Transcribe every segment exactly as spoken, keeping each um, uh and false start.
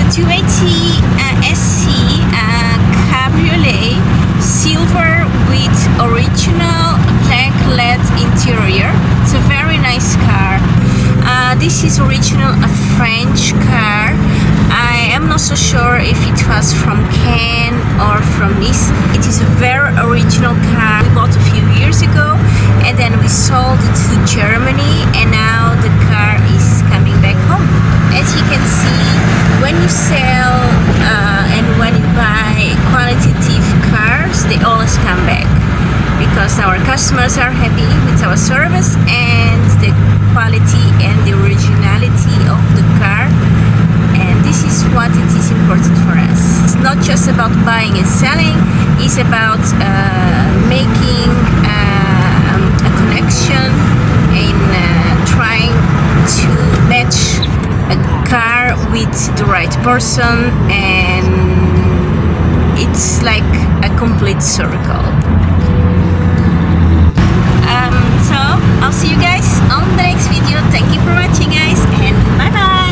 two eighty uh, S C uh, Cabriolet, silver with original black L E D interior. It's a very nice car. Uh, this is original a French car. I am not so sure if it was from Cannes or from Nice. It is a very original car we bought a few years ago, and then we sold it to Germany, and now the car is coming back home. As you can see, when you sell uh, and when you buy qualitative cars, they always come back because our customers are happy with our service and the quality and the originality of the car. And this is what it is important for us. It's not just about buying and selling, it's about uh, making uh, a connection and uh, trying to match a car with the right person, and it's like a complete circle. Um, so I'll see you guys on the next video. Thank you for watching, guys, and bye bye.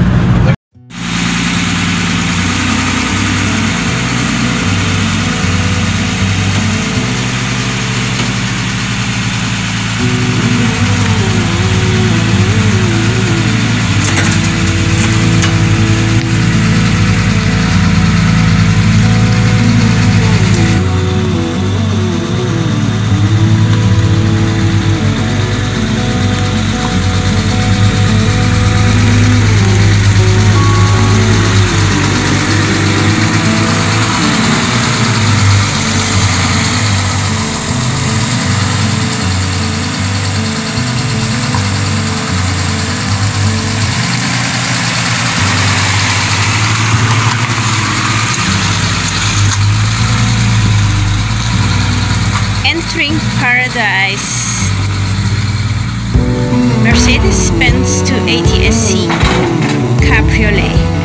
Entering paradise. Mercedes Benz two eighty S C Cabriolet.